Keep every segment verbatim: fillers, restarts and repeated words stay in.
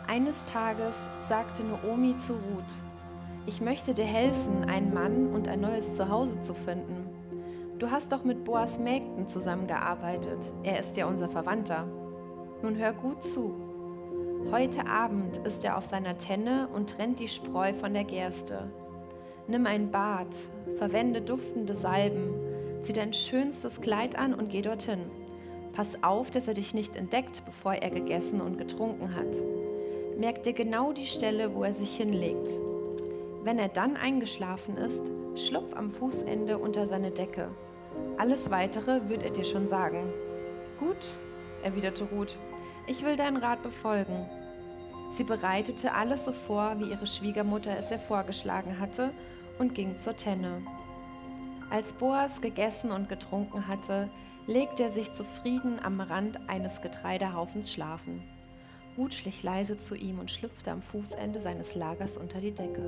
Eines Tages sagte Naomi zu Ruth: Ich möchte dir helfen, einen Mann und ein neues Zuhause zu finden. Du hast doch mit Boas Mägden zusammengearbeitet. Er ist ja unser Verwandter. Nun hör gut zu. Heute Abend ist er auf seiner Tenne und trennt die Spreu von der Gerste. Nimm ein Bad, verwende duftende Salben, zieh dein schönstes Kleid an und geh dorthin. Pass auf, dass er dich nicht entdeckt, bevor er gegessen und getrunken hat. Merk dir genau die Stelle, wo er sich hinlegt. Wenn er dann eingeschlafen ist, schlupf am Fußende unter seine Decke. Alles Weitere wird er dir schon sagen. Gut, erwiderte Ruth, ich will deinen Rat befolgen. Sie bereitete alles so vor, wie ihre Schwiegermutter es ihr vorgeschlagen hatte, und ging zur Tenne. Als Boas gegessen und getrunken hatte, legte er sich zufrieden am Rand eines Getreidehaufens schlafen. Ruth schlich leise zu ihm und schlüpfte am Fußende seines Lagers unter die Decke.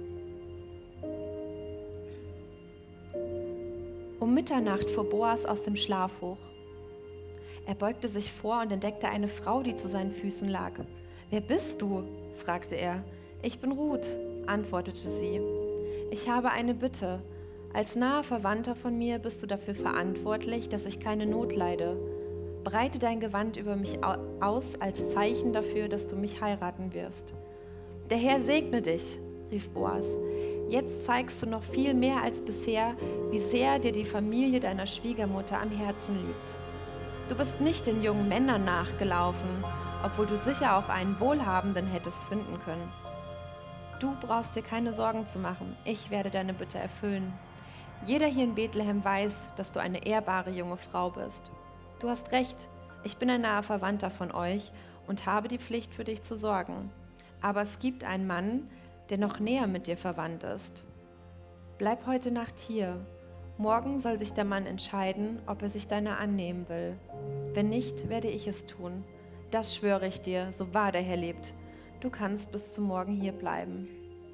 Um Mitternacht fuhr Boas aus dem Schlaf hoch. Er beugte sich vor und entdeckte eine Frau, die zu seinen Füßen lag. »Wer bist du?« fragte er. »Ich bin Ruth«, antwortete sie. »Ich habe eine Bitte. Als naher Verwandter von mir bist du dafür verantwortlich, dass ich keine Not leide. Breite dein Gewand über mich aus als Zeichen dafür, dass du mich heiraten wirst.« »Der Herr segne dich«, rief Boas. »Jetzt zeigst du noch viel mehr als bisher, wie sehr dir die Familie deiner Schwiegermutter am Herzen liegt. Du bist nicht den jungen Männern nachgelaufen, obwohl du sicher auch einen Wohlhabenden hättest finden können. Du brauchst dir keine Sorgen zu machen, ich werde deine Bitte erfüllen. Jeder hier in Bethlehem weiß, dass du eine ehrbare junge Frau bist. Du hast recht, ich bin ein naher Verwandter von euch und habe die Pflicht, für dich zu sorgen. Aber es gibt einen Mann, der noch näher mit dir verwandt ist. Bleib heute Nacht hier. Morgen soll sich der Mann entscheiden, ob er sich deiner annehmen will. Wenn nicht, werde ich es tun. Das schwöre ich dir, so wahr der Herr lebt. Du kannst bis zum Morgen hier bleiben.«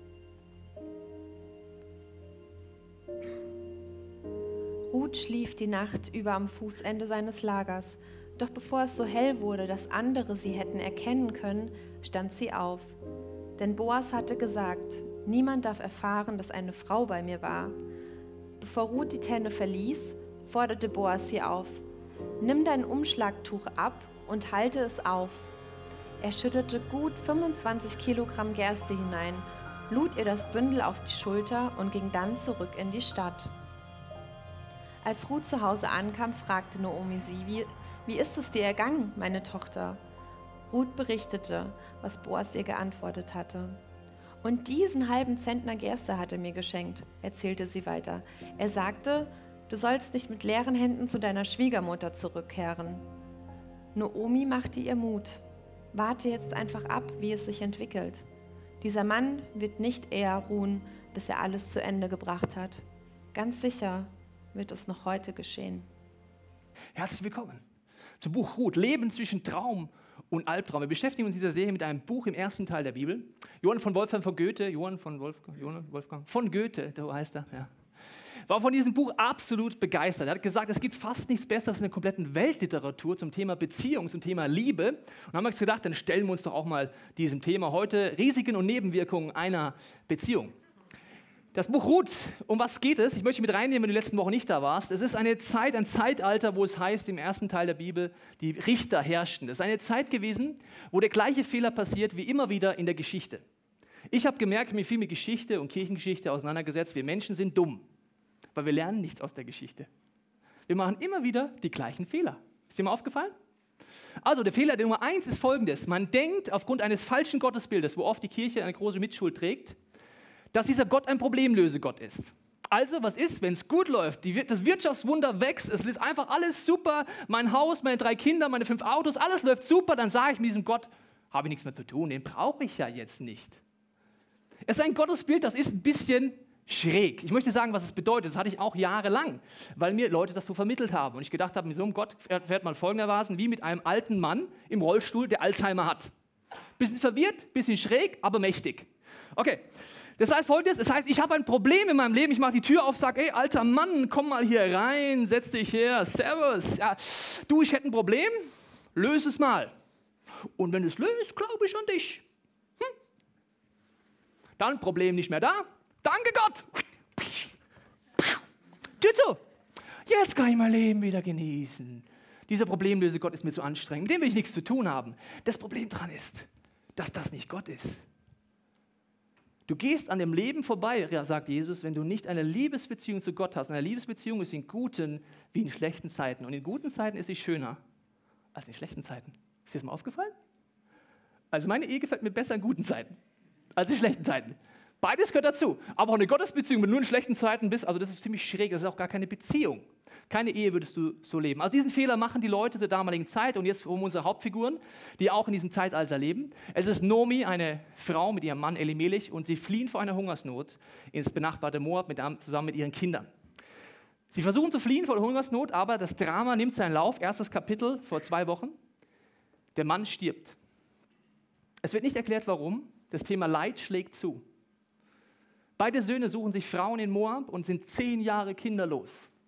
Ruth schlief die Nacht über am Fußende seines Lagers. Doch bevor es so hell wurde, dass andere sie hätten erkennen können, stand sie auf. Denn Boas hatte gesagt, niemand darf erfahren, dass eine Frau bei mir war. Bevor Ruth die Tenne verließ, forderte Boas sie auf. Nimm dein Umschlagtuch ab und halte es auf. Er schüttete gut fünfundzwanzig Kilogramm Gerste hinein, lud ihr das Bündel auf die Schulter und ging dann zurück in die Stadt. Als Ruth zu Hause ankam, fragte Naomi sie, wie, wie ist es dir ergangen, meine Tochter? Ruth berichtete, was Boas ihr geantwortet hatte. Und diesen halben Zentner Gerste hat er mir geschenkt, erzählte sie weiter. Er sagte, du sollst nicht mit leeren Händen zu deiner Schwiegermutter zurückkehren. Naomi machte ihr Mut. Warte jetzt einfach ab, wie es sich entwickelt. Dieser Mann wird nicht eher ruhen, bis er alles zu Ende gebracht hat. Ganz sicher wird es noch heute geschehen. Herzlich willkommen zum Buch Ruth, Leben zwischen Traum und Albtraum. Wir beschäftigen uns in dieser Serie mit einem Buch im ersten Teil der Bibel. Johann von Wolfgang von Goethe, Johann von Wolfgang, Johann Wolfgang von Goethe, so heißt er, ja, war von diesem Buch absolut begeistert. Er hat gesagt, es gibt fast nichts Besseres in der kompletten Weltliteratur zum Thema Beziehung, zum Thema Liebe. Und dann haben wir uns gedacht, dann stellen wir uns doch auch mal diesem Thema heute, Risiken und Nebenwirkungen einer Beziehung. Das Buch Ruth, um was geht es? Ich möchte mit reinnehmen, wenn du die letzten Wochen nicht da warst. Es ist eine Zeit, ein Zeitalter, wo es heißt im ersten Teil der Bibel, die Richter herrschten. Es ist eine Zeit gewesen, wo der gleiche Fehler passiert wie immer wieder in der Geschichte. Ich habe gemerkt, ich habe mich viel mit Geschichte und Kirchengeschichte auseinandergesetzt. Wir Menschen sind dumm, weil wir lernen nichts aus der Geschichte. Wir machen immer wieder die gleichen Fehler. Ist dir mal aufgefallen? Also der Fehler der Nummer eins ist folgendes. Man denkt aufgrund eines falschen Gottesbildes, wo oft die Kirche eine große Mitschuld trägt, dass dieser Gott ein Problemlösegott ist. Also, was ist, wenn es gut läuft? Die, das Wirtschaftswunder wächst, es ist einfach alles super, mein Haus, meine drei Kinder, meine fünf Autos, alles läuft super, dann sage ich mit diesem Gott, habe ich nichts mehr zu tun, den brauche ich ja jetzt nicht. Es ist ein Gottesbild, das ist ein bisschen schräg. Ich möchte sagen, was es bedeutet. Das hatte ich auch jahrelang, weil mir Leute das so vermittelt haben. Und ich gedacht habe, mit so einem Gott fährt man folgendermaßen wie mit einem alten Mann im Rollstuhl, der Alzheimer hat. Bisschen verwirrt, bisschen schräg, aber mächtig. Okay. Das heißt folgendes, das heißt, ich habe ein Problem in meinem Leben, ich mache die Tür auf, sage, ey, alter Mann, komm mal hier rein, setz dich her, servus. Ja, du, ich hätte ein Problem, löse es mal. Und wenn du es löst, glaube ich an dich. Dann Problem nicht mehr da. Danke Gott. Tut so. Jetzt kann ich mein Leben wieder genießen. Dieser Problemlöse Gott ist mir zu anstrengend. Mit dem will ich nichts zu tun haben. Das Problem daran ist, dass das nicht Gott ist. Du gehst an dem Leben vorbei, sagt Jesus, wenn du nicht eine Liebesbeziehung zu Gott hast. Eine Liebesbeziehung ist in guten wie in schlechten Zeiten. Und in guten Zeiten ist sie schöner als in schlechten Zeiten. Ist dir das mal aufgefallen? Also meine Ehe gefällt mir besser in guten Zeiten als in schlechten Zeiten. Beides gehört dazu. Aber auch eine Gottesbeziehung, wenn du nur in schlechten Zeiten bist, also das ist ziemlich schräg, das ist auch gar keine Beziehung. Keine Ehe würdest du so leben. Also diesen Fehler machen die Leute zur damaligen Zeit und jetzt um unsere Hauptfiguren, die auch in diesem Zeitalter leben. Es ist Nomi, eine Frau mit ihrem Mann Elimelech und sie fliehen vor einer Hungersnot ins benachbarte Moab mit, zusammen mit ihren Kindern. Sie versuchen zu fliehen vor der Hungersnot, aber das Drama nimmt seinen Lauf. Erstes Kapitel vor zwei Wochen. Der Mann stirbt. Es wird nicht erklärt, warum. Das Thema Leid schlägt zu. Beide Söhne suchen sich Frauen in Moab und sind zehn Jahre kinderlos.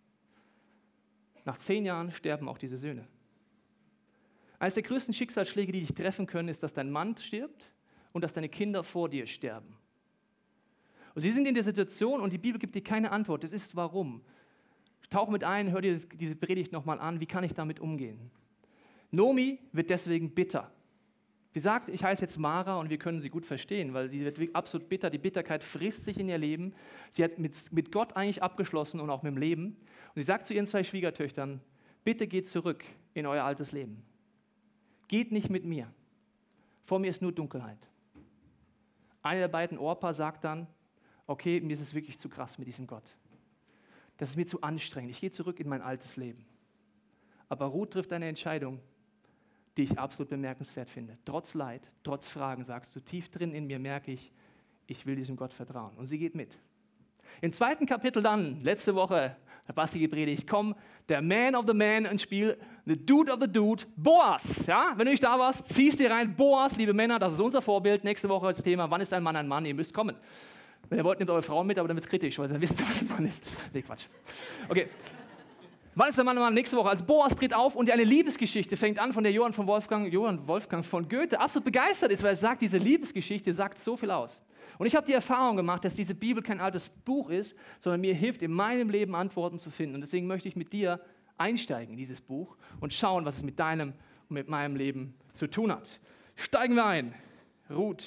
Nach zehn Jahren sterben auch diese Söhne. Eines der größten Schicksalsschläge, die dich treffen können, ist, dass dein Mann stirbt und dass deine Kinder vor dir sterben. Und sie sind in der Situation und die Bibel gibt dir keine Antwort. Das ist warum. Tauch mit ein, hör dir diese Predigt nochmal an. Wie kann ich damit umgehen? Nomi wird deswegen bitter. Sie sagt, ich heiße jetzt Mara und wir können sie gut verstehen, weil sie wird absolut bitter. Die Bitterkeit frisst sich in ihr Leben. Sie hat mit, mit Gott eigentlich abgeschlossen und auch mit dem Leben. Und sie sagt zu ihren zwei Schwiegertöchtern, bitte geht zurück in euer altes Leben. Geht nicht mit mir. Vor mir ist nur Dunkelheit. Eine der beiden Orpa sagt dann, okay, mir ist es wirklich zu krass mit diesem Gott. Das ist mir zu anstrengend. Ich gehe zurück in mein altes Leben. Aber Ruth trifft eine Entscheidung, die ich absolut bemerkenswert finde. Trotz Leid, trotz Fragen sagst du, tief drin in mir merke ich, ich will diesem Gott vertrauen. Und sie geht mit. Im zweiten Kapitel dann, letzte Woche, hat Basti gepredigt, komm, der Man of the Man ins Spiel, the Dude of the Dude, Boas. Ja? Wenn du nicht da warst, ziehst dir rein, Boas, liebe Männer, das ist unser Vorbild. Nächste Woche das Thema, wann ist ein Mann ein Mann? Ihr müsst kommen. Wenn ihr wollt, nehmt eure Frauen mit, aber dann wird es kritisch, weil dann wisst ihr, was ein Mann ist. Nee, Quatsch. Okay. Wann ist der Mann, Mann nächste Woche? Also Boas tritt auf und eine Liebesgeschichte fängt an, von der Johann von Wolfgang, Johann Wolfgang von Goethe absolut begeistert ist, weil er sagt, diese Liebesgeschichte sagt so viel aus. Und ich habe die Erfahrung gemacht, dass diese Bibel kein altes Buch ist, sondern mir hilft, in meinem Leben Antworten zu finden. Und deswegen möchte ich mit dir einsteigen in dieses Buch und schauen, was es mit deinem und mit meinem Leben zu tun hat. Steigen wir ein. Ruth.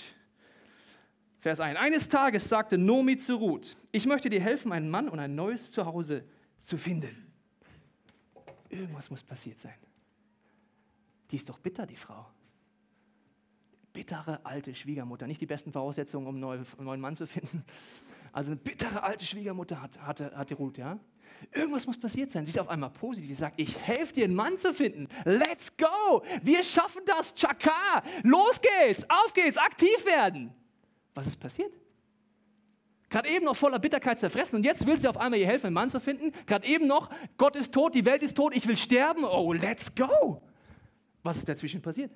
Vers eins. Eines Tages sagte Nomi zu Ruth, ich möchte dir helfen, einen Mann und ein neues Zuhause zu finden. Irgendwas muss passiert sein. Die ist doch bitter, die Frau. Bittere alte Schwiegermutter. Nicht die besten Voraussetzungen, um einen neuen Mann zu finden. Also eine bittere alte Schwiegermutter hat, hatte, hatte Ruth, ja. Irgendwas muss passiert sein. Sie ist auf einmal positiv. Sie sagt, ich helfe dir, einen Mann zu finden. Let's go. Wir schaffen das. Chaka. Los geht's. Auf geht's. Aktiv werden. Was ist passiert? Gerade eben noch voller Bitterkeit zerfressen und jetzt will sie auf einmal ihr helfen, einen Mann zu finden. Gerade eben noch, Gott ist tot, die Welt ist tot, ich will sterben. Oh, let's go. Was ist dazwischen passiert?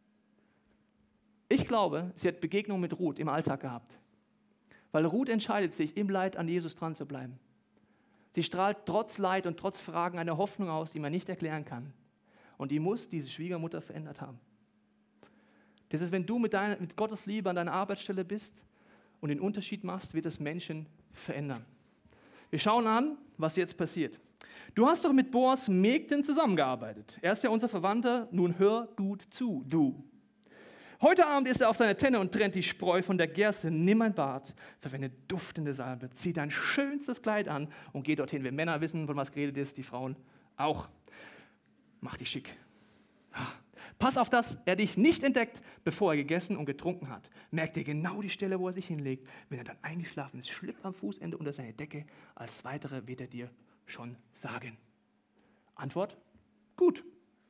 Ich glaube, sie hat Begegnung mit Ruth im Alltag gehabt. Weil Ruth entscheidet sich, im Leid an Jesus dran zu bleiben. Sie strahlt trotz Leid und trotz Fragen eine Hoffnung aus, die man nicht erklären kann. Und die muss diese Schwiegermutter verändert haben. Das ist, wenn du mit, deiner, mit Gottes Liebe an deiner Arbeitsstelle bist, und den Unterschied machst, wird es Menschen verändern. Wir schauen an, was jetzt passiert. Du hast doch mit Boas Mägden zusammengearbeitet. Er ist ja unser Verwandter, nun hör gut zu, du. Heute Abend ist er auf seiner Tenne und trennt die Spreu von der Gerste. Nimm ein Bad, verwende duftende Salbe, zieh dein schönstes Kleid an und geh dorthin. Wir Männer wissen, von was geredet ist, die Frauen auch. Mach dich schick. Pass auf, dass er dich nicht entdeckt, bevor er gegessen und getrunken hat. Merk dir genau die Stelle, wo er sich hinlegt. Wenn er dann eingeschlafen ist, schlüpf am Fußende unter seine Decke. Als weitere wird er dir schon sagen. Antwort? Gut.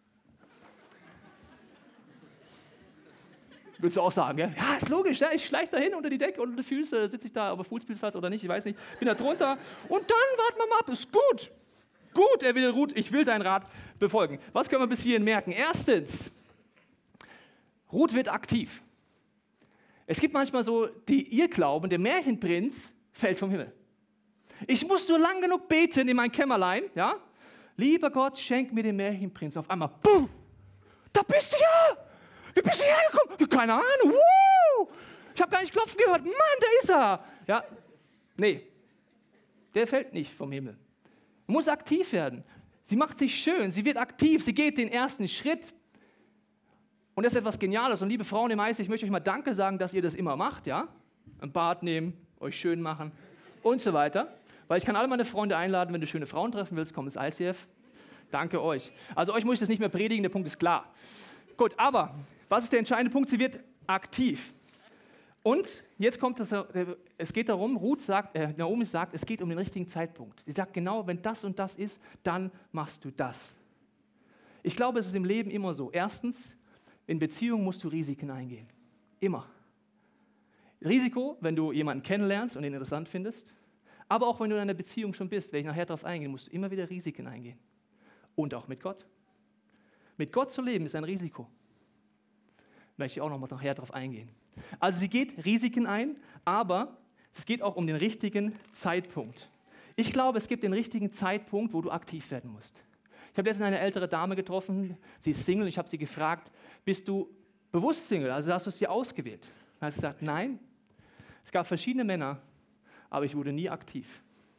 Würdest du auch sagen, ja? Ja, ist logisch, ja? Ich schleiche da hin unter die Decke, unter die Füße, sitze ich da, ob er Fußpilz hat oder nicht, ich weiß nicht. Bin da drunter und dann warten wir mal ab, ist gut. Gut, er will Ruth, ich will deinen Rat befolgen. Was können wir bis hierhin merken? Erstens, Ruth wird aktiv. Es gibt manchmal so die Irrglauben, der Märchenprinz fällt vom Himmel. Ich muss nur lang genug beten in mein Kämmerlein, ja? Lieber Gott, schenk mir den Märchenprinz. Auf einmal, buh, da bist du ja! Wie bist du hergekommen? Keine Ahnung, wuh! Ich habe gar nicht klopfen gehört. Mann, da ist er. Ja, nee, der fällt nicht vom Himmel. Man muss aktiv werden. Sie macht sich schön, sie wird aktiv, sie geht den ersten Schritt. Und das ist etwas Geniales. Und liebe Frauen im Eis, ich möchte euch mal Danke sagen, dass ihr das immer macht. Ja? Ein Bad nehmen, euch schön machen und so weiter. Weil ich kann alle meine Freunde einladen, wenn du schöne Frauen treffen willst, komm ins I C F. Danke euch. Also euch muss ich das nicht mehr predigen, der Punkt ist klar. Gut, aber was ist der entscheidende Punkt? Sie wird aktiv. Und jetzt kommt das, es geht darum, Ruth sagt, äh, Naomi sagt, es geht um den richtigen Zeitpunkt. Sie sagt genau, wenn das und das ist, dann machst du das. Ich glaube, es ist im Leben immer so. Erstens, in Beziehungen musst du Risiken eingehen. Immer. Risiko, wenn du jemanden kennenlernst und ihn interessant findest, aber auch wenn du in einer Beziehung schon bist, werde ich nachher darauf eingehen, musst du immer wieder Risiken eingehen. Und auch mit Gott. Mit Gott zu leben ist ein Risiko. Möchte ich auch noch mal nachher darauf eingehen. Also sie geht Risiken ein, aber es geht auch um den richtigen Zeitpunkt. Ich glaube, es gibt den richtigen Zeitpunkt, wo du aktiv werden musst. Ich habe letztens eine ältere Dame getroffen, sie ist Single, ich habe sie gefragt, bist du bewusst Single, also hast du es dir ausgewählt? Dann hat sie gesagt, nein, es gab verschiedene Männer, aber ich wurde nie aktiv.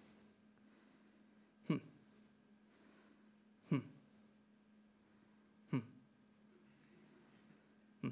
Hm. Hm. Hm. Hm.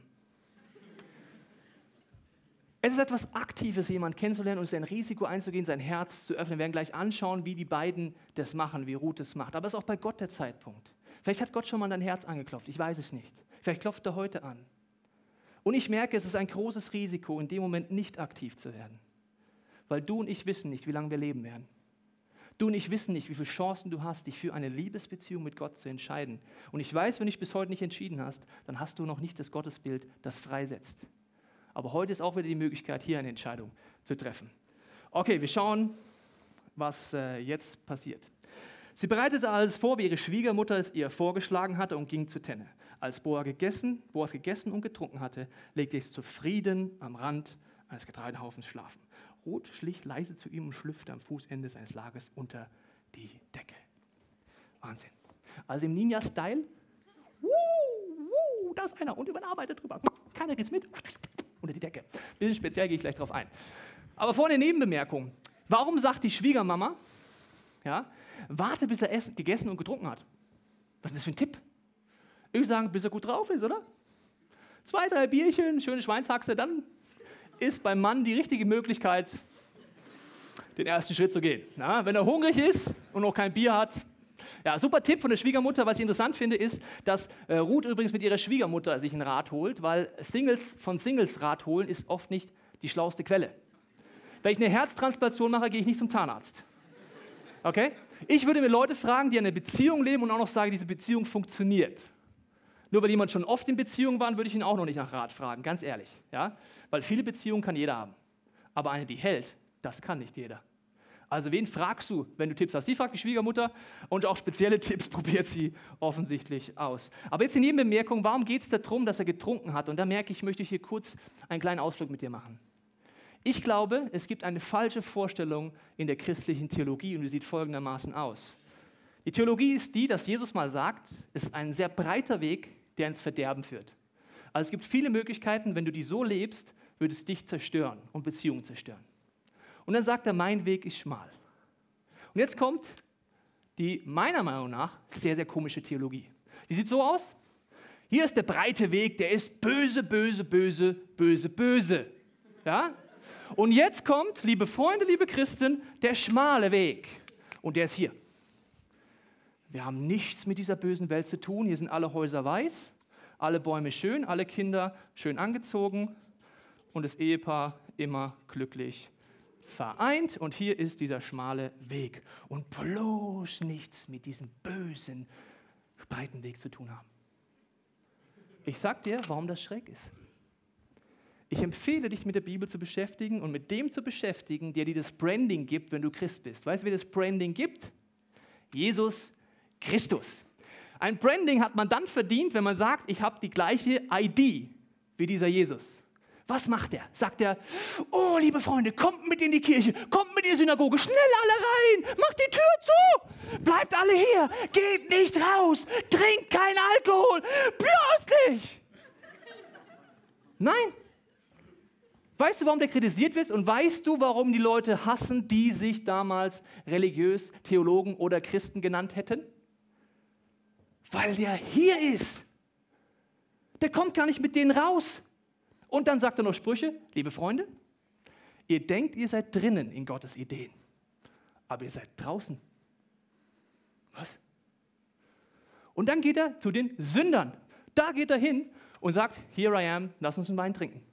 Es ist etwas Aktives, jemanden kennenzulernen und sein Risiko einzugehen, sein Herz zu öffnen. Wir werden gleich anschauen, wie die beiden das machen, wie Ruth es macht. Aber es ist auch bei Gott der Zeitpunkt. Vielleicht hat Gott schon mal dein Herz angeklopft, ich weiß es nicht. Vielleicht klopft er heute an. Und ich merke, es ist ein großes Risiko, in dem Moment nicht aktiv zu werden. Weil du und ich wissen nicht, wie lange wir leben werden. Du und ich wissen nicht, wie viele Chancen du hast, dich für eine Liebesbeziehung mit Gott zu entscheiden. Und ich weiß, wenn du dich bis heute nicht entschieden hast, dann hast du noch nicht das Gottesbild, das freisetzt. Aber heute ist auch wieder die Möglichkeit, hier eine Entscheidung zu treffen. Okay, wir schauen, was äh, jetzt passiert. Sie bereitete alles vor, wie ihre Schwiegermutter es ihr vorgeschlagen hatte und ging zur Tenne. Als Boas gegessen, Boas gegessen und getrunken hatte, legte er sich zufrieden am Rand eines Getreidehaufens schlafen. Ruth schlich leise zu ihm und schlüpfte am Fußende seines Lagers unter die Decke. Wahnsinn. Also im Ninja-Style, da ist einer und überarbeitet drüber. Keiner geht's mit, unter die Decke. Bisschen speziell gehe ich gleich drauf ein. Aber vorne eine Nebenbemerkung. Warum sagt die Schwiegermama, ja, warte, bis er essen, gegessen und getrunken hat? Was ist das für ein Tipp? Ich würde sagen, bis er gut drauf ist, oder? Zwei, drei Bierchen, schöne Schweinshaxe, dann ist beim Mann die richtige Möglichkeit, den ersten Schritt zu gehen. Na, wenn er hungrig ist und noch kein Bier hat. Ja, super Tipp von der Schwiegermutter. Was ich interessant finde, ist, dass äh, Ruth übrigens mit ihrer Schwiegermutter sich einen Rat holt, weil Singles von Singles Rat holen ist oft nicht die schlauste Quelle. Wenn ich eine Herztransplantation mache, gehe ich nicht zum Zahnarzt. Okay? Ich würde mir Leute fragen, die eine Beziehung leben und auch noch sagen, diese Beziehung funktioniert. Nur weil jemand schon oft in Beziehung war, würde ich ihn auch noch nicht nach Rat fragen, ganz ehrlich. Ja? Weil viele Beziehungen kann jeder haben. Aber eine, die hält, das kann nicht jeder. Also wen fragst du, wenn du Tipps hast? Sie fragt die Schwiegermutter und auch spezielle Tipps probiert sie offensichtlich aus. Aber jetzt die Nebenbemerkung, warum geht es darum, dass er getrunken hat? Und da merke ich, möchte ich hier kurz einen kleinen Ausflug mit dir machen. Ich glaube, es gibt eine falsche Vorstellung in der christlichen Theologie und die sieht folgendermaßen aus. Die Theologie ist die, dass Jesus mal sagt, es ist ein sehr breiter Weg, der ins Verderben führt. Also es gibt viele Möglichkeiten, wenn du die so lebst, würde es dich zerstören und Beziehungen zerstören. Und dann sagt er, mein Weg ist schmal. Und jetzt kommt die meiner Meinung nach sehr, sehr komische Theologie. Die sieht so aus, hier ist der breite Weg, der ist böse, böse, böse, böse, böse. Ja? Und jetzt kommt, liebe Freunde, liebe Christen, der schmale Weg. Und der ist hier. Wir haben nichts mit dieser bösen Welt zu tun. Hier sind alle Häuser weiß, alle Bäume schön, alle Kinder schön angezogen und das Ehepaar immer glücklich vereint. Und hier ist dieser schmale Weg. Und bloß nichts mit diesem bösen, breiten Weg zu tun haben. Ich sag dir, warum das schräg ist. Ich empfehle dich, mit der Bibel zu beschäftigen und mit dem zu beschäftigen, der dir das Branding gibt, wenn du Christ bist. Weißt du, wer das Branding gibt? Jesus Christus. Ein Branding hat man dann verdient, wenn man sagt, ich habe die gleiche I D wie dieser Jesus. Was macht er? Sagt er, oh, liebe Freunde, kommt mit in die Kirche, kommt mit in die Synagoge, schnell alle rein, macht die Tür zu, bleibt alle hier, geht nicht raus, trinkt keinen Alkohol, bloß nicht. Nein. Weißt du, warum der kritisiert wird? Und weißt du, warum die Leute hassen, die sich damals religiös, Theologen oder Christen genannt hätten? Weil der hier ist. Der kommt gar nicht mit denen raus. Und dann sagt er noch Sprüche, liebe Freunde, ihr denkt, ihr seid drinnen in Gottes Ideen, aber ihr seid draußen. Was? Und dann geht er zu den Sündern. Da geht er hin und sagt, here I am, lass uns einen Wein trinken.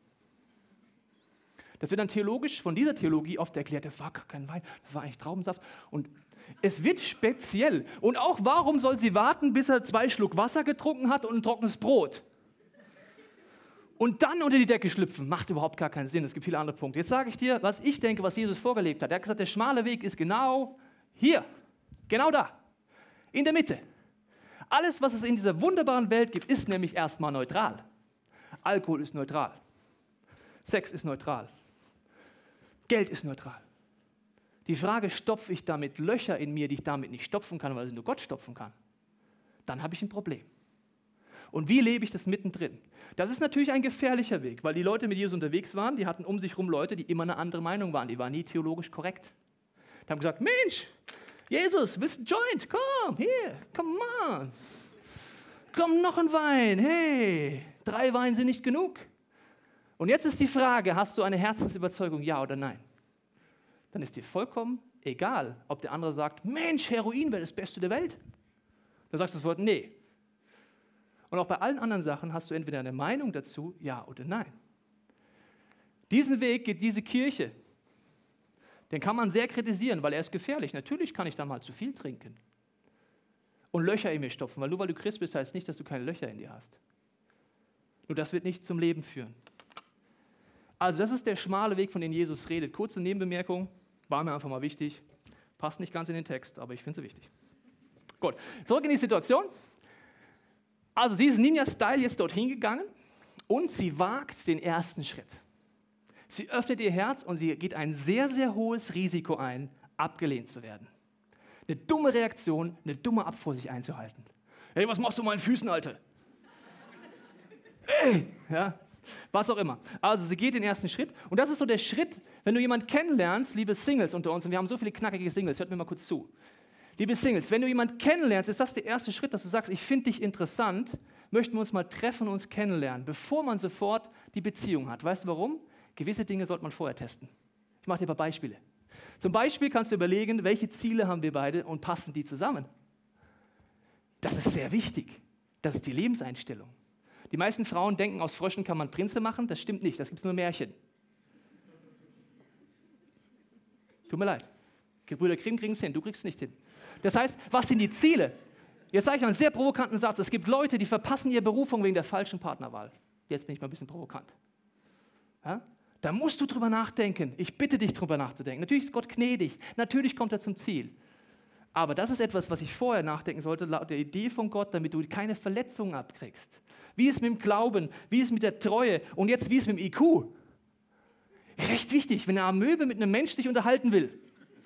Das wird dann theologisch von dieser Theologie oft erklärt, das war gar kein Wein, das war eigentlich Traubensaft. Und es wird speziell. Und auch, warum soll sie warten, bis er zwei Schluck Wasser getrunken hat und ein trockenes Brot? Und dann unter die Decke schlüpfen, macht überhaupt gar keinen Sinn. Es gibt viele andere Punkte. Jetzt sage ich dir, was ich denke, was Jesus vorgelebt hat. Er hat gesagt, der schmale Weg ist genau hier, genau da, in der Mitte. Alles, was es in dieser wunderbaren Welt gibt, ist nämlich erstmal neutral. Alkohol ist neutral. Sex ist neutral. Geld ist neutral. Die Frage, stopfe ich damit Löcher in mir, die ich damit nicht stopfen kann, weil nur Gott stopfen kann? Dann habe ich ein Problem. Und wie lebe ich das mittendrin? Das ist natürlich ein gefährlicher Weg, weil die Leute mit Jesus unterwegs waren, die hatten um sich herum Leute, die immer eine andere Meinung waren. Die waren nie theologisch korrekt. Die haben gesagt, Mensch, Jesus, willst du einen Joint? Komm, hier, come on. Komm, noch ein Wein. Hey, drei Wein sind nicht genug. Und jetzt ist die Frage, hast du eine Herzensüberzeugung, ja oder nein? Dann ist dir vollkommen egal, ob der andere sagt, Mensch, Heroin wäre das Beste der Welt. Dann sagst du sofort, nee. Und auch bei allen anderen Sachen hast du entweder eine Meinung dazu, ja oder nein. Diesen Weg geht diese Kirche. Den kann man sehr kritisieren, weil er ist gefährlich. Natürlich kann ich da mal zu viel trinken und Löcher in mir stopfen, weil nur weil du Christ bist, heißt nicht, dass du keine Löcher in dir hast. Nur das wird nicht zum Leben führen. Also das ist der schmale Weg, von dem Jesus redet. Kurze Nebenbemerkung, war mir einfach mal wichtig. Passt nicht ganz in den Text, aber ich finde es wichtig. Gut, zurück in die Situation. Also sie ist Ninja-Style jetzt dorthin gegangen und sie wagt den ersten Schritt. Sie öffnet ihr Herz und sie geht ein sehr, sehr hohes Risiko ein, abgelehnt zu werden. Eine dumme Reaktion, eine dumme Abfuhr sich einzuhalten. Hey, was machst du mit meinen Füßen, Alter? Ey, ja, was auch immer. Also sie geht den ersten Schritt und das ist so der Schritt, wenn du jemanden kennenlernst, liebe Singles unter uns, und wir haben so viele knackige Singles, hört mir mal kurz zu. Liebe Singles, wenn du jemanden kennenlernst, ist das der erste Schritt, dass du sagst, ich finde dich interessant, möchten wir uns mal treffen und uns kennenlernen, bevor man sofort die Beziehung hat. Weißt du warum? Gewisse Dinge sollte man vorher testen. Ich mache dir ein paar Beispiele. Zum Beispiel kannst du überlegen, welche Ziele haben wir beide und passen die zusammen. Das ist sehr wichtig. Das ist die Lebenseinstellung. Die meisten Frauen denken, aus Fröschen kann man Prinze machen. Das stimmt nicht, das gibt es nur Märchen. Tut mir leid. Gebrüder Grimm kriegen es hin, du kriegst es nicht hin. Das heißt, was sind die Ziele? Jetzt sage ich einen sehr provokanten Satz. Es gibt Leute, die verpassen ihre Berufung wegen der falschen Partnerwahl. Jetzt bin ich mal ein bisschen provokant. Ja? Da musst du drüber nachdenken. Ich bitte dich, drüber nachzudenken. Natürlich ist Gott gnädig. Natürlich kommt er zum Ziel. Aber das ist etwas, was ich vorher nachdenken sollte, laut der Idee von Gott, damit du keine Verletzungen abkriegst. Wie ist es mit dem Glauben? Wie ist es mit der Treue? Und jetzt, wie ist es mit dem I Q? Recht wichtig, wenn eine Amöbe mit einem Mensch sich unterhalten will.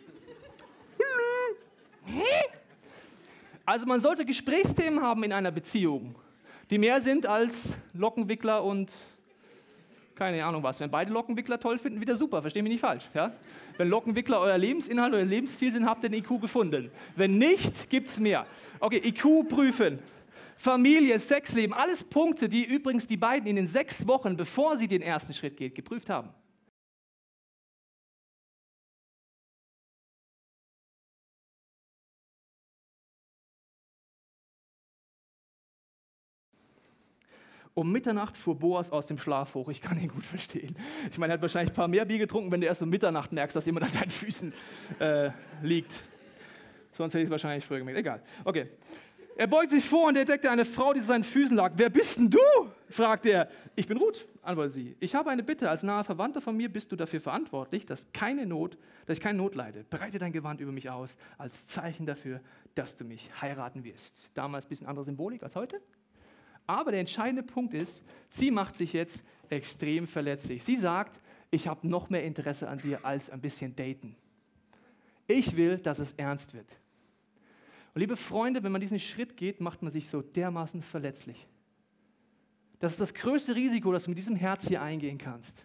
Also man sollte Gesprächsthemen haben in einer Beziehung, die mehr sind als Lockenwickler und keine Ahnung was. Wenn beide Lockenwickler toll finden, wieder super, versteh mich nicht falsch. Ja? Wenn Lockenwickler euer Lebensinhalt, euer Lebensziel sind, habt ihr den I Q gefunden. Wenn nicht, gibt es mehr. Okay, I Q prüfen, Familie, Sexleben, alles Punkte, die übrigens die beiden in den sechs Wochen, bevor sie den ersten Schritt geht, geprüft haben. Um Mitternacht fuhr Boas aus dem Schlaf hoch. Ich kann ihn gut verstehen. Ich meine, er hat wahrscheinlich ein paar mehr Bier getrunken, wenn du erst um Mitternacht merkst, dass jemand an deinen Füßen äh, liegt. Sonst hätte ich es wahrscheinlich früher gemerkt. Egal. Okay. Er beugt sich vor und entdeckte eine Frau, die zu seinen Füßen lag. Wer bist denn du? Fragt er. Ich bin Ruth, antwortet sie. Ich habe eine Bitte. Als naher Verwandter von mir bist du dafür verantwortlich, dass, keine Not, dass ich keine Not leide. Breite dein Gewand über mich aus, als Zeichen dafür, dass du mich heiraten wirst. Damals ein bisschen andere Symbolik als heute. Aber der entscheidende Punkt ist, sie macht sich jetzt extrem verletzlich. Sie sagt, ich habe noch mehr Interesse an dir als ein bisschen daten. Ich will, dass es ernst wird. Und liebe Freunde, wenn man diesen Schritt geht, macht man sich so dermaßen verletzlich. Das ist das größte Risiko, das du mit diesem Herz hier eingehen kannst.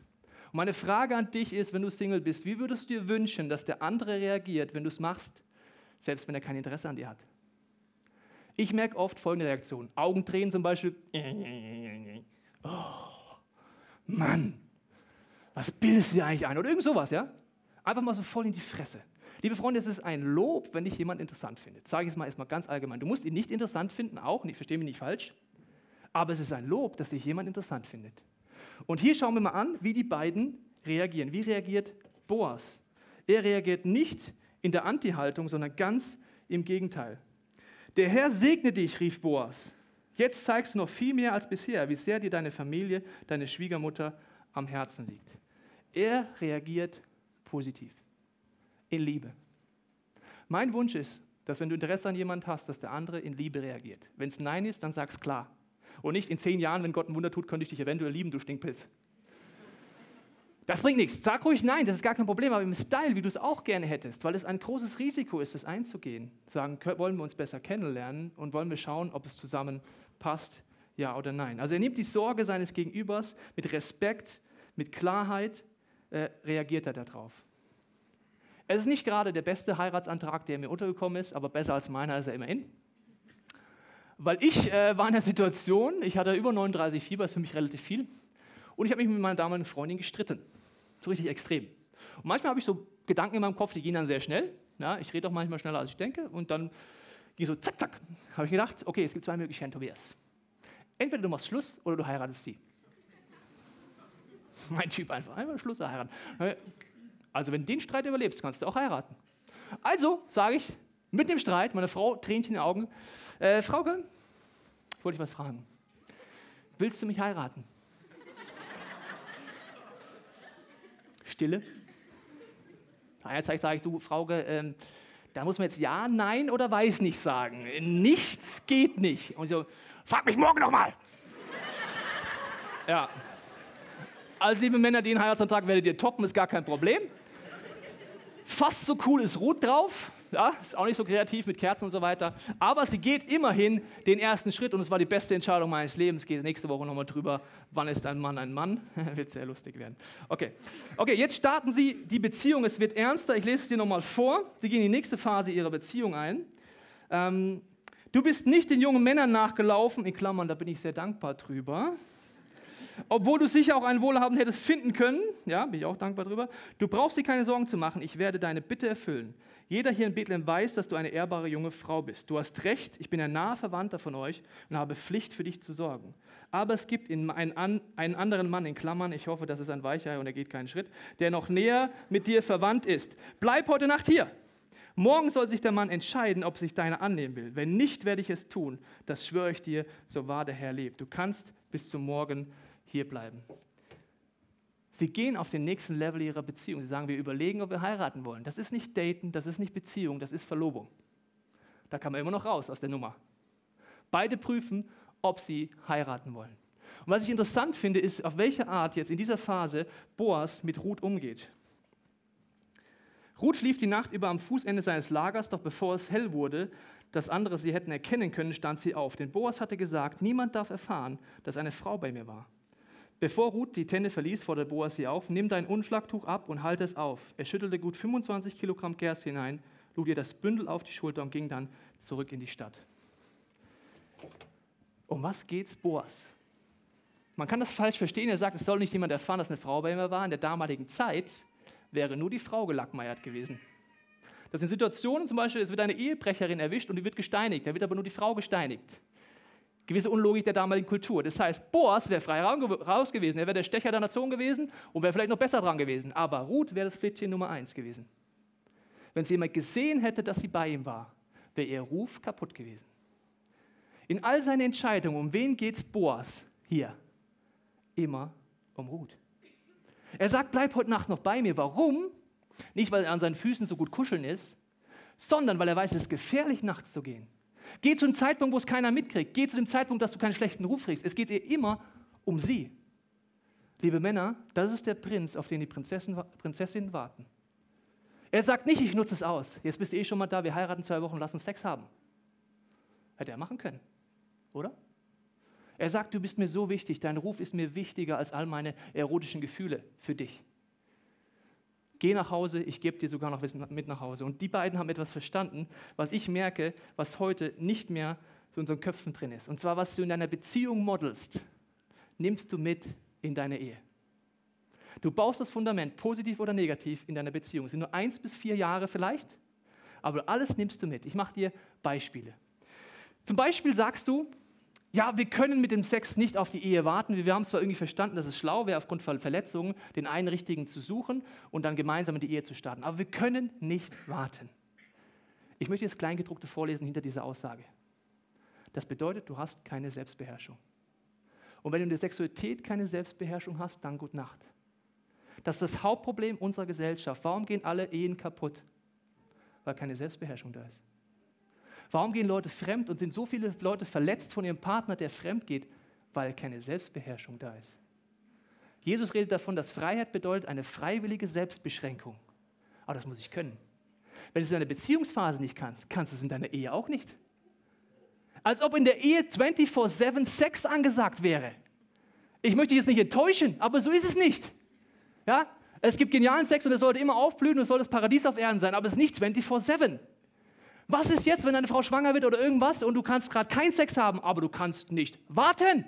Und meine Frage an dich ist, wenn du Single bist, wie würdest du dir wünschen, dass der andere reagiert, wenn du es machst, selbst wenn er kein Interesse an dir hat? Ich merke oft folgende Reaktionen. Augentränen zum Beispiel. Oh, Mann, was bildest du dir eigentlich ein? Oder irgend sowas, ja? Einfach mal so voll in die Fresse. Liebe Freunde, es ist ein Lob, wenn dich jemand interessant findet. Sage ich es mal erstmal ganz allgemein. Du musst ihn nicht interessant finden, auch, und ich verstehe mich nicht falsch, aber es ist ein Lob, dass dich jemand interessant findet. Und hier schauen wir mal an, wie die beiden reagieren. Wie reagiert Boas? Er reagiert nicht in der Anti-Haltung, sondern ganz im Gegenteil. Der Herr segne dich, rief Boas. Jetzt zeigst du noch viel mehr als bisher, wie sehr dir deine Familie, deine Schwiegermutter am Herzen liegt. Er reagiert positiv, in Liebe. Mein Wunsch ist, dass wenn du Interesse an jemandem hast, dass der andere in Liebe reagiert. Wenn es Nein ist, dann sag's klar. Und nicht in zehn Jahren, wenn Gott ein Wunder tut, könnte ich dich eventuell lieben, du Stinkpilz. Das bringt nichts. Sag ruhig Nein, das ist gar kein Problem, aber im Style, wie du es auch gerne hättest, weil es ein großes Risiko ist, das einzugehen. Sagen, wollen wir uns besser kennenlernen und wollen wir schauen, ob es zusammen passt, ja oder nein. Also er nimmt die Sorge seines Gegenübers mit Respekt, mit Klarheit, äh, reagiert er darauf. Es ist nicht gerade der beste Heiratsantrag, der mir untergekommen ist, aber besser als meiner ist er immerhin. Weil ich äh, war in der Situation, ich hatte über neununddreißig Fieber, ist für mich relativ viel, und ich habe mich mit meiner damaligen Freundin gestritten. So richtig extrem. Und manchmal habe ich so Gedanken in meinem Kopf, die gehen dann sehr schnell. Ja, ich rede auch manchmal schneller, als ich denke. Und dann ging so zack, zack. Habe ich gedacht, okay, es gibt zwei Möglichkeiten, Tobias. Entweder du machst Schluss oder du heiratest sie. Mein Typ einfach, einfach Schluss oder heiraten. Also wenn du den Streit überlebst, kannst du auch heiraten. Also sage ich, mit dem Streit, meine Frau, Tränchen in den Augen, äh, Frauke, wollte ich was fragen. Willst du mich heiraten? Stille. Jetzt sage ich, du, Frauke, ähm, da muss man jetzt ja, nein oder weiß nicht sagen. Nichts geht nicht. Und so, frag mich morgen nochmal. Ja. Also, liebe Männer, den Heiratsantrag werdet ihr toppen, ist gar kein Problem. Fast so cool ist Ruth drauf. Ja, ist auch nicht so kreativ mit Kerzen und so weiter. Aber sie geht immerhin den ersten Schritt und es war die beste Entscheidung meines Lebens. Geht nächste Woche nochmal drüber, wann ist ein Mann ein Mann. Wird sehr lustig werden. Okay. Okay, jetzt starten sie die Beziehung. Es wird ernster. Ich lese es dir nochmal vor. Sie gehen in die nächste Phase ihrer Beziehung ein. Ähm, du bist nicht den jungen Männern nachgelaufen, in Klammern, da bin ich sehr dankbar drüber. Obwohl du sicher auch einen Wohlhabenden hättest finden können, ja, bin ich auch dankbar drüber. Du brauchst dir keine Sorgen zu machen, ich werde deine Bitte erfüllen. Jeder hier in Bethlehem weiß, dass du eine ehrbare junge Frau bist. Du hast recht, ich bin ein naher Verwandter von euch und habe Pflicht, für dich zu sorgen. Aber es gibt in einen, einen anderen Mann, in Klammern, ich hoffe, das ist ein Weichei und er geht keinen Schritt, der noch näher mit dir verwandt ist. Bleib heute Nacht hier. Morgen soll sich der Mann entscheiden, ob sich deiner annehmen will. Wenn nicht, werde ich es tun. Das schwöre ich dir, so wahr der Herr lebt. Du kannst bis zum Morgen hier bleiben. Sie gehen auf den nächsten Level ihrer Beziehung. Sie sagen, wir überlegen, ob wir heiraten wollen. Das ist nicht Daten, das ist nicht Beziehung, das ist Verlobung. Da kann man immer noch raus aus der Nummer. Beide prüfen, ob sie heiraten wollen. Und was ich interessant finde, ist, auf welche Art jetzt in dieser Phase Boas mit Ruth umgeht. Ruth schlief die Nacht über am Fußende seines Lagers, doch bevor es hell wurde, dass andere sie hätten erkennen können, stand sie auf. Denn Boas hatte gesagt, niemand darf erfahren, dass eine Frau bei mir war. Bevor Ruth die Tenne verließ, forderte Boas sie auf, nimm dein Umschlagtuch ab und halte es auf. Er schüttelte gut fünfundzwanzig Kilogramm Gerste hinein, lud ihr das Bündel auf die Schulter und ging dann zurück in die Stadt. Um was geht's Boas? Man kann das falsch verstehen. Er sagt, es soll nicht jemand erfahren, dass eine Frau bei ihm war. In der damaligen Zeit wäre nur die Frau gelackmeiert gewesen. Das sind Situationen, zum Beispiel, es wird eine Ehebrecherin erwischt und die wird gesteinigt. Da wird aber nur die Frau gesteinigt. Gewisse Unlogik der damaligen Kultur. Das heißt, Boas wäre frei raus gewesen. Er wäre der Stecher der Nation gewesen und wäre vielleicht noch besser dran gewesen. Aber Ruth wäre das Pflichtchen Nummer eins gewesen. Wenn sie jemand gesehen hätte, dass sie bei ihm war, wäre ihr Ruf kaputt gewesen. In all seinen Entscheidungen, um wen geht es Boas hier? Immer um Ruth. Er sagt, bleib heute Nacht noch bei mir. Warum? Nicht, weil er an seinen Füßen so gut kuscheln ist, sondern weil er weiß, es ist gefährlich, nachts zu gehen. Geh zu einem Zeitpunkt, wo es keiner mitkriegt. Geh zu dem Zeitpunkt, dass du keinen schlechten Ruf kriegst. Es geht ihr immer um sie. Liebe Männer, das ist der Prinz, auf den die Prinzessin, Prinzessinnen warten. Er sagt nicht, ich nutze es aus. Jetzt bist du eh schon mal da, wir heiraten zwei Wochen, lass uns Sex haben. Hätte er machen können, oder? Er sagt, du bist mir so wichtig, dein Ruf ist mir wichtiger als all meine erotischen Gefühle für dich. Geh nach Hause, ich gebe dir sogar noch was mit nach Hause. Und die beiden haben etwas verstanden, was ich merke, was heute nicht mehr so in unseren Köpfen drin ist. Und zwar, was du in deiner Beziehung modelst, nimmst du mit in deine Ehe. Du baust das Fundament, positiv oder negativ, in deiner Beziehung. Es sind nur eins bis vier Jahre vielleicht, aber alles nimmst du mit. Ich mache dir Beispiele. Zum Beispiel sagst du, ja, wir können mit dem Sex nicht auf die Ehe warten. Wir haben zwar irgendwie verstanden, dass es schlau wäre, aufgrund von Verletzungen den einen Richtigen zu suchen und dann gemeinsam in die Ehe zu starten. Aber wir können nicht warten. Ich möchte das Kleingedruckte vorlesen hinter dieser Aussage. Das bedeutet, du hast keine Selbstbeherrschung. Und wenn du in der Sexualität keine Selbstbeherrschung hast, dann gute Nacht. Das ist das Hauptproblem unserer Gesellschaft. Warum gehen alle Ehen kaputt? Weil keine Selbstbeherrschung da ist. Warum gehen Leute fremd und sind so viele Leute verletzt von ihrem Partner, der fremd geht? Weil keine Selbstbeherrschung da ist. Jesus redet davon, dass Freiheit bedeutet eine freiwillige Selbstbeschränkung. Aber das muss ich können. Wenn du es in deiner Beziehungsphase nicht kannst, kannst du es in deiner Ehe auch nicht. Als ob in der Ehe vierundzwanzig sieben Sex angesagt wäre. Ich möchte dich jetzt nicht enttäuschen, aber so ist es nicht. Ja? Es gibt genialen Sex und er sollte immer aufblühen und es soll das Paradies auf Erden sein, aber es ist nicht vierundzwanzig sieben. Was ist jetzt, wenn deine Frau schwanger wird oder irgendwas und du kannst gerade keinen Sex haben, aber du kannst nicht warten?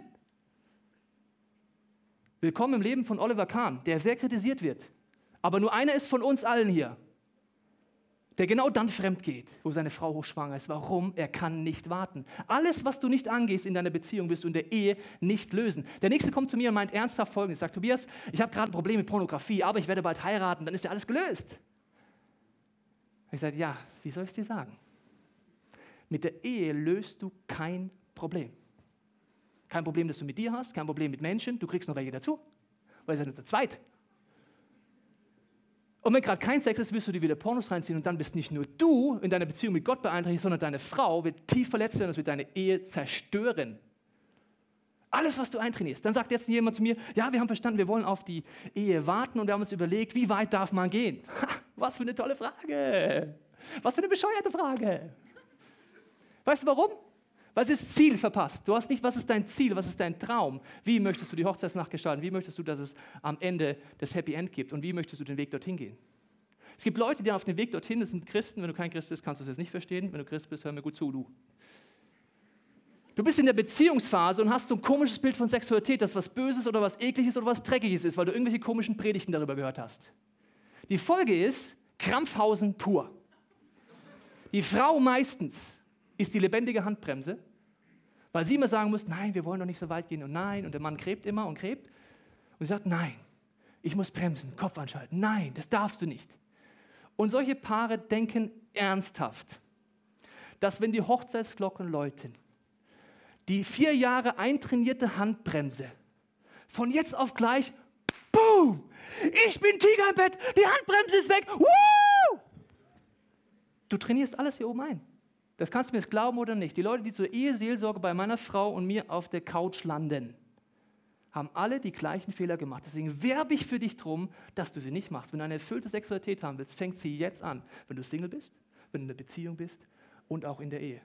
Willkommen im Leben von Oliver Kahn, der sehr kritisiert wird. Aber nur einer ist von uns allen hier, der genau dann fremd geht, wo seine Frau hochschwanger ist. Warum? Er kann nicht warten. Alles, was du nicht angehst in deiner Beziehung, wirst du in der Ehe nicht lösen. Der Nächste kommt zu mir und meint ernsthaft Folgendes. Sagt, Tobias, ich habe gerade ein Problem mit Pornografie, aber ich werde bald heiraten, dann ist ja alles gelöst. Ich sage, ja, wie soll ich es dir sagen? Mit der Ehe löst du kein Problem. Kein Problem, das du mit dir hast, kein Problem mit Menschen, du kriegst noch welche dazu, weil es ja nur zu zweit. Und wenn gerade kein Sex ist, wirst du dir wieder Pornos reinziehen und dann bist nicht nur du in deiner Beziehung mit Gott beeinträchtigt, sondern deine Frau wird tief verletzt werden und es wird deine Ehe zerstören. Alles, was du eintrainierst. Dann sagt jetzt jemand zu mir, ja, wir haben verstanden, wir wollen auf die Ehe warten und wir haben uns überlegt, wie weit darf man gehen? Ha, was für eine tolle Frage. Was für eine bescheuerte Frage. Weißt du warum? Weil sie das Ziel verpasst. Du hast nicht, was ist dein Ziel, was ist dein Traum? Wie möchtest du die Hochzeitsnacht gestalten? Wie möchtest du, dass es am Ende das Happy End gibt? Und wie möchtest du den Weg dorthin gehen? Es gibt Leute, die auf den Weg dorthin, das sind Christen. Wenn du kein Christ bist, kannst du es jetzt nicht verstehen. Wenn du Christ bist, hör mir gut zu, du. Du bist in der Beziehungsphase und hast so ein komisches Bild von Sexualität, dass was Böses oder was Ekliges oder was Dreckiges ist, weil du irgendwelche komischen Predigten darüber gehört hast. Die Folge ist Krampfhausen pur. Die Frau meistens ist die lebendige Handbremse, weil sie immer sagen muss, nein, wir wollen doch nicht so weit gehen und nein, und der Mann gräbt immer und gräbt und sie sagt, nein, ich muss bremsen, Kopf anschalten, nein, das darfst du nicht. Und solche Paare denken ernsthaft, dass wenn die Hochzeitsglocken läuten, die vier Jahre eintrainierte Handbremse von jetzt auf gleich, boom, ich bin Tiger im Bett, die Handbremse ist weg, woo! Du trainierst alles hier oben ein. Das kannst du mir jetzt glauben oder nicht. Die Leute, die zur Eheseelsorge bei meiner Frau und mir auf der Couch landen, haben alle die gleichen Fehler gemacht. Deswegen werbe ich für dich drum, dass du sie nicht machst. Wenn du eine erfüllte Sexualität haben willst, fängt sie jetzt an. Wenn du Single bist, wenn du in einer Beziehung bist und auch in der Ehe.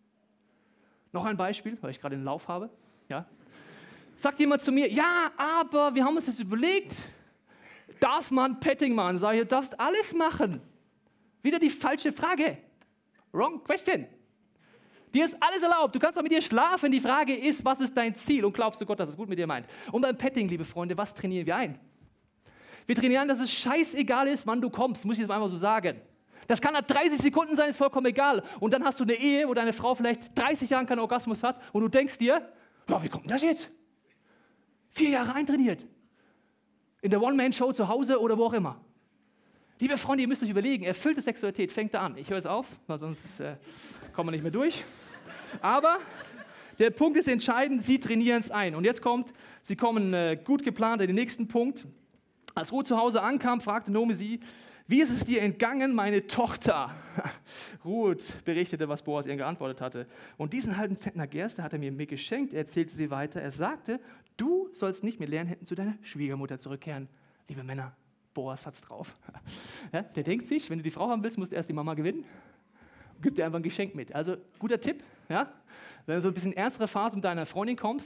Noch ein Beispiel, weil ich gerade den Lauf habe. Ja. Sagt jemand zu mir, ja, aber wir haben uns jetzt überlegt, darf man Petting machen? Sag ich, du darfst alles machen. Wieder die falsche Frage. Wrong question. Dir ist alles erlaubt. Du kannst auch mit dir schlafen. Die Frage ist, was ist dein Ziel? Und glaubst du Gott, dass es gut mit dir meint? Und beim Petting, liebe Freunde, was trainieren wir ein? Wir trainieren, dass es scheißegal ist, wann du kommst. Muss ich jetzt einfach so sagen. Das kann nach dreißig Sekunden sein, ist vollkommen egal. Und dann hast du eine Ehe, wo deine Frau vielleicht dreißig Jahre keinen Orgasmus hat und du denkst dir, ja, wie kommt denn das jetzt? Vier Jahre eintrainiert. In der One-Man-Show zu Hause oder wo auch immer. Liebe Freunde, ihr müsst euch überlegen, erfüllte Sexualität fängt da an. Ich höre es auf, weil sonst äh, kommen wir nicht mehr durch. Aber der Punkt ist entscheidend, sie trainieren es ein. Und jetzt kommt, sie kommen äh, gut geplant in den nächsten Punkt. Als Ruth zu Hause ankam, fragte Naomi sie, wie ist es dir entgangen, meine Tochter? Ruth berichtete, was Boas ihr geantwortet hatte. Und diesen halben Zentner Gerste hat er mir, mir geschenkt, erzählte sie weiter. Er sagte, du sollst nicht mit leeren Händen zu deiner Schwiegermutter zurückkehren. Liebe Männer, Boas hat's drauf. Ja, der denkt sich, wenn du die Frau haben willst, musst du erst die Mama gewinnen. Gib dir einfach ein Geschenk mit. Also guter Tipp, ja? Wenn du so ein bisschen ernstere Phase mit deiner Freundin kommst,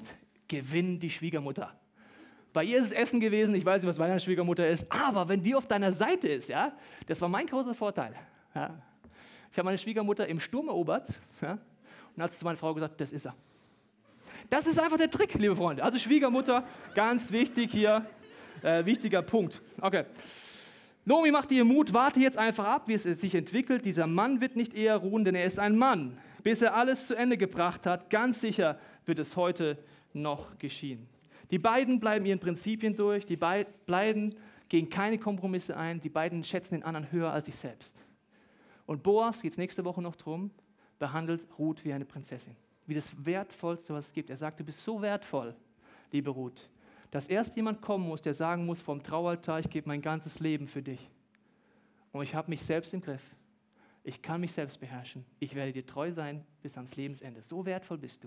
gewinn die Schwiegermutter. Bei ihr ist es Essen gewesen, ich weiß nicht, was meine Schwiegermutter ist, aber wenn die auf deiner Seite ist, ja, das war mein großer Vorteil. Ja. Ich habe meine Schwiegermutter im Sturm erobert, ja, und hat zu meiner Frau gesagt, das ist er. Das ist einfach der Trick, liebe Freunde. Also Schwiegermutter, ganz wichtig hier, äh, wichtiger Punkt. Okay. Naomi macht ihr Mut, warte jetzt einfach ab, wie es sich entwickelt. Dieser Mann wird nicht eher ruhen, denn er ist ein Mann. Bis er alles zu Ende gebracht hat, ganz sicher wird es heute noch geschehen. Die beiden bleiben ihren Prinzipien durch, die beiden gehen keine Kompromisse ein, die beiden schätzen den anderen höher als sich selbst. Und Boas, geht es nächste Woche noch drum, behandelt Ruth wie eine Prinzessin, wie das Wertvollste, was es gibt. Er sagt, du bist so wertvoll, liebe Ruth, dass erst jemand kommen muss, der sagen muss vom Traualtar, ich gebe mein ganzes Leben für dich. Und ich habe mich selbst im Griff. Ich kann mich selbst beherrschen. Ich werde dir treu sein bis ans Lebensende. So wertvoll bist du.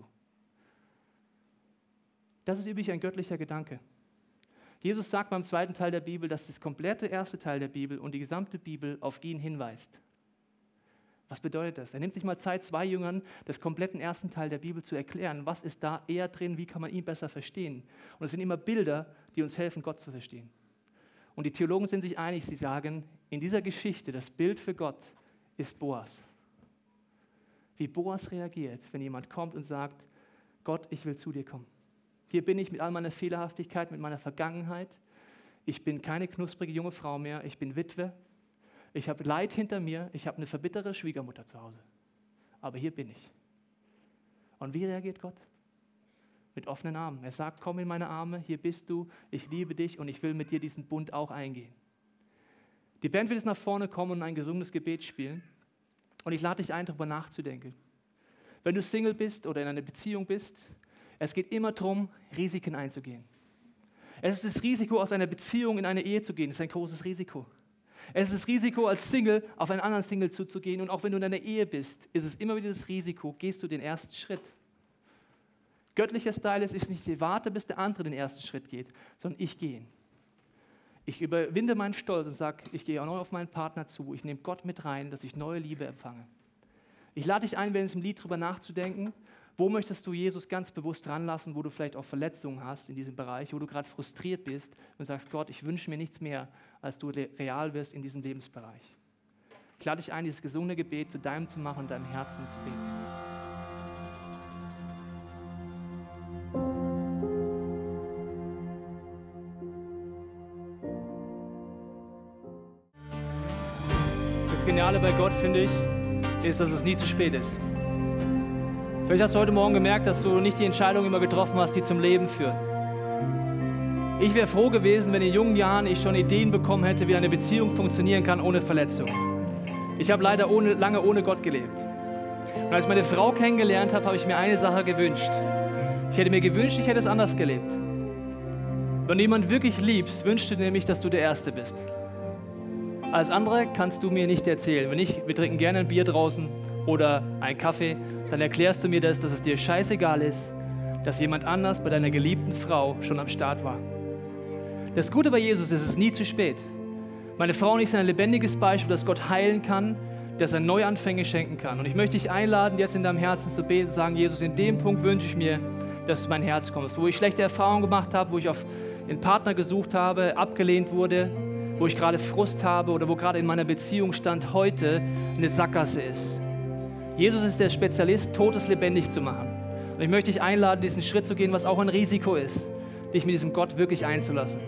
Das ist übrigens ein göttlicher Gedanke. Jesus sagt beim zweiten Teil der Bibel, dass das komplette erste Teil der Bibel und die gesamte Bibel auf ihn hinweist. Was bedeutet das? Er nimmt sich mal Zeit, zwei Jüngern des kompletten ersten Teil der Bibel zu erklären, was ist da eher drin, wie kann man ihn besser verstehen. Und es sind immer Bilder, die uns helfen, Gott zu verstehen. Und die Theologen sind sich einig, sie sagen, in dieser Geschichte, das Bild für Gott ist Boas. Wie Boas reagiert, wenn jemand kommt und sagt, Gott, ich will zu dir kommen. Hier bin ich mit all meiner Fehlerhaftigkeit, mit meiner Vergangenheit. Ich bin keine knusprige junge Frau mehr, ich bin Witwe. Ich habe Leid hinter mir, ich habe eine verbittere Schwiegermutter zu Hause. Aber hier bin ich. Und wie reagiert Gott? Mit offenen Armen. Er sagt, komm in meine Arme, hier bist du, ich liebe dich und ich will mit dir diesen Bund auch eingehen. Die Band wird jetzt nach vorne kommen und ein gesundes Gebet spielen. Und ich lade dich ein, darüber nachzudenken. Wenn du Single bist oder in einer Beziehung bist, es geht immer darum, Risiken einzugehen. Es ist das Risiko, aus einer Beziehung in eine Ehe zu gehen. Das ist ein großes Risiko. Es ist das Risiko, als Single auf einen anderen Single zuzugehen. Und auch wenn du in einer Ehe bist, ist es immer wieder das Risiko, gehst du den ersten Schritt. Göttlicher Style ist, ich nicht warte, bis der andere den ersten Schritt geht, sondern ich gehe. Ich überwinde meinen Stolz und sage, ich gehe auch neu auf meinen Partner zu. Ich nehme Gott mit rein, dass ich neue Liebe empfange. Ich lade dich ein, während diesem Lied darüber nachzudenken, wo möchtest du Jesus ganz bewusst ranlassen, wo du vielleicht auch Verletzungen hast in diesem Bereich, wo du gerade frustriert bist und sagst, Gott, ich wünsche mir nichts mehr, als du real wirst in diesem Lebensbereich. Ich lade dich ein, dieses gesunde Gebet zu deinem zu machen und deinem Herzen zu beten. Das Geniale bei Gott, finde ich, ist, dass es nie zu spät ist. Vielleicht hast du heute Morgen gemerkt, dass du nicht die Entscheidung immer getroffen hast, die zum Leben führen. Ich wäre froh gewesen, wenn in jungen Jahren ich schon Ideen bekommen hätte, wie eine Beziehung funktionieren kann ohne Verletzung. Ich habe leider ohne, lange ohne Gott gelebt. Und als ich meine Frau kennengelernt habe, habe ich mir eine Sache gewünscht. Ich hätte mir gewünscht, ich hätte es anders gelebt. Wenn du jemanden wirklich liebst, wünschst du dir nämlich, dass du der Erste bist. Alles andere kannst du mir nicht erzählen. Wenn nicht, wir trinken gerne ein Bier draußen oder einen Kaffee, dann erklärst du mir das, dass es dir scheißegal ist, dass jemand anders bei deiner geliebten Frau schon am Start war. Das Gute bei Jesus ist, es ist nie zu spät. Meine Frau und ich sind ein lebendiges Beispiel, dass Gott heilen kann, dass er Neuanfänge schenken kann. Und ich möchte dich einladen, jetzt in deinem Herzen zu beten, sagen, Jesus, in dem Punkt wünsche ich mir, dass du in mein Herz kommst. Wo ich schlechte Erfahrungen gemacht habe, wo ich auf einen Partner gesucht habe, abgelehnt wurde, wo ich gerade Frust habe oder wo gerade in meiner Beziehung stand, heute eine Sackgasse ist. Jesus ist der Spezialist, Totes lebendig zu machen. Und ich möchte dich einladen, diesen Schritt zu gehen, was auch ein Risiko ist, dich mit diesem Gott wirklich einzulassen.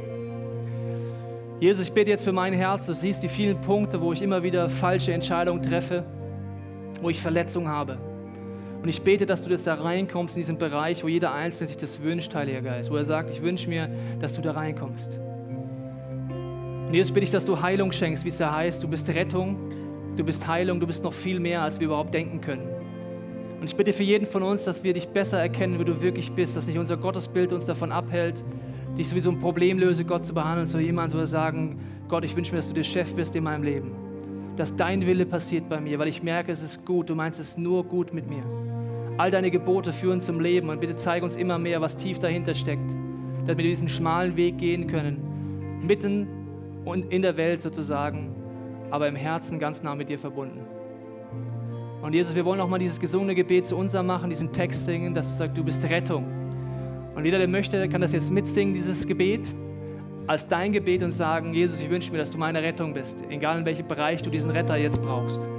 Jesus, ich bete jetzt für mein Herz, du siehst die vielen Punkte, wo ich immer wieder falsche Entscheidungen treffe, wo ich Verletzungen habe. Und ich bete, dass du jetzt da reinkommst in diesen Bereich, wo jeder Einzelne sich das wünscht, Heiliger Geist, wo er sagt, ich wünsche mir, dass du da reinkommst. Und Jesus bitte ich, dass du Heilung schenkst, wie es ja heißt, du bist Rettung, du bist Heilung, du bist noch viel mehr, als wir überhaupt denken können. Und ich bitte für jeden von uns, dass wir dich besser erkennen, wie du wirklich bist, dass nicht unser Gottesbild uns davon abhält, dich so wie so ein Problemlöse Gott zu behandeln, so jemand soll sagen, Gott, ich wünsche mir, dass du der Chef wirst in meinem Leben, dass dein Wille passiert bei mir, weil ich merke, es ist gut, du meinst es nur gut mit mir. All deine Gebote führen zum Leben und bitte zeig uns immer mehr, was tief dahinter steckt, dass wir diesen schmalen Weg gehen können, mitten in der Welt sozusagen, aber im Herzen ganz nah mit dir verbunden. Und Jesus, wir wollen auch mal dieses gesungene Gebet zu unserem machen, diesen Text singen, dass du sagst, du bist Rettung. Und jeder, der möchte, kann das jetzt mitsingen, dieses Gebet, als dein Gebet und sagen, Jesus, ich wünsche mir, dass du meine Rettung bist, egal in welchem Bereich du diesen Retter jetzt brauchst.